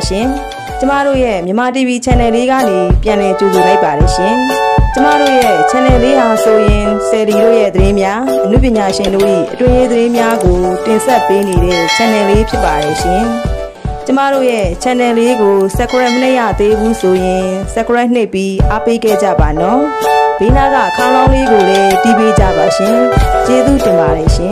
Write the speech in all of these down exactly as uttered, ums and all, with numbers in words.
ရှင်ကျမတို့ရဲ့မြန်မာ တီ ဗီ channel လေးကနေပြန်လည်ကြိုဆိုလိုက်ပါတယ်ရှင်ကျမတို့ရဲ့ channel လေးဟာဆိုရင်ဆယ်လီတို့ရဲ့သတင်းများအမှုပညာရှင်တို့၏အတွင်းရေးသတင်းများကိုတင်ဆက်ပေးနေတဲ့ channel လေးဖြစ်ပါတယ်ရှင်ကျမတို့ရဲ့ channel လေးကို subscribe မရသေးဘူးဆိုရင် subscribe နှိပ်ပြီးအားပေးခဲ့ကြပါနော်ဘေးနားကခေါင်းလောင်းလေးကိုလည်းတီးပေးကြပါရှင်ကျေးဇူးတင်ပါတယ်ရှင်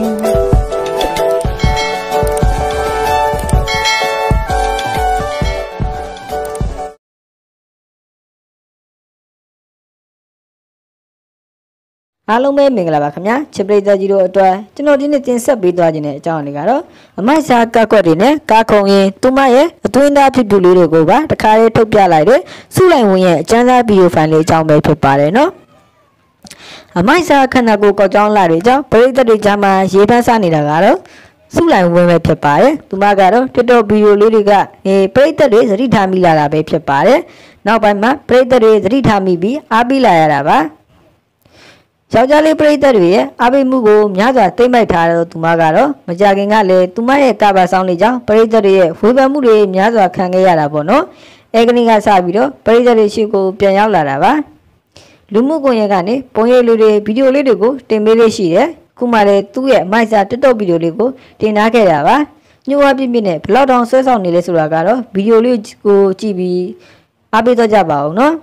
အားလုံးပဲမင်္ဂလာပါခင်ဗျာချစ်ပရိသတ်ကြီးတို့အတွက်ကျွန်တော်ဒီနေ့တင်ဆက်ပေးသွားခြင်းတဲ့အကြောင်းအရာတွေကတော့အမိုက်စားကက်ကွက်တွေနဲ့ကားခုံရင်သူမရဲ့အတွင်းသားဖြစ်သူလေးတွေကိုပါတခါလေးထုတ်ပြလိုက်တဲ့စုလိုက်ဝင်ရဲ့အကျန်းစားဗီဒီယိုဖိုင်လေးအကြောင်းပဲဖြစ်ပါတယ်နော်အမိုက်စားခန္ဓာကိုယ်ကောက်ကြောင်းလာတွေကြောင့်ပရိသတ်တွေကြားမှာရေးပန်းစားနေတာကတော့စုလိုက်ဝင်ပဲဖြစ်ပါတယ်သူမကတော့ TikTok ဗီဒီယိုလေးတွေကအဲပရိသတ်တွေသတိထားမိလာတာပဲဖြစ်ပါတယ်နောက်ပိုင်းမှာပရိသတ်တွေသတိထားမိပြီးအားပေးလာရတာပါယောက်ျားလေးပရိသတ်တွေရဲ့အားပေးမှုကိုများစွာသိမ့်မိုက်ထားတဲ့သူမကတော့မကြခင်ကလည်းသူမရဲ့ကာဘာဆောင်လေးကြောင့်ပရိသတ်တွေရဲ့ဝေဖန်မှုတွေများစွာခံခဲ့ရတာပေါ့နော်အဲကနေ့ကစပြီးတော့ပရိသတ်တွေရှိကိုပြန်ရောက်လာတာပါလူမှုကွန်ရက်ကနေပုံရိပ်လေးတွေဗီဒီယိုလေးတွေကိုတင်ပေးလေးရှိတယ်ခုမှလည်းသူ့ရဲ့မိုက်စာ TikTok ဗီဒီယိုလေးကိုတင်ထားခဲ့တာပါညှို့ဝပြပြနဲ့ဘလောက်တောင်ဆွဲဆောင်နေလဲဆိုတာကတော့ဗီဒီယိုလေးကိုကြည့်ပြီးအားပေးတော့ကြပါအောင်နော်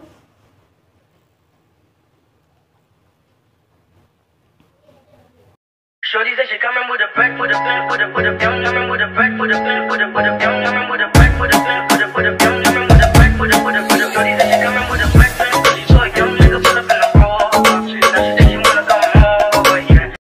Shorty said she coming with a back, with a plan, with a with a young, coming with a back, with a plan, with a with a young, coming with a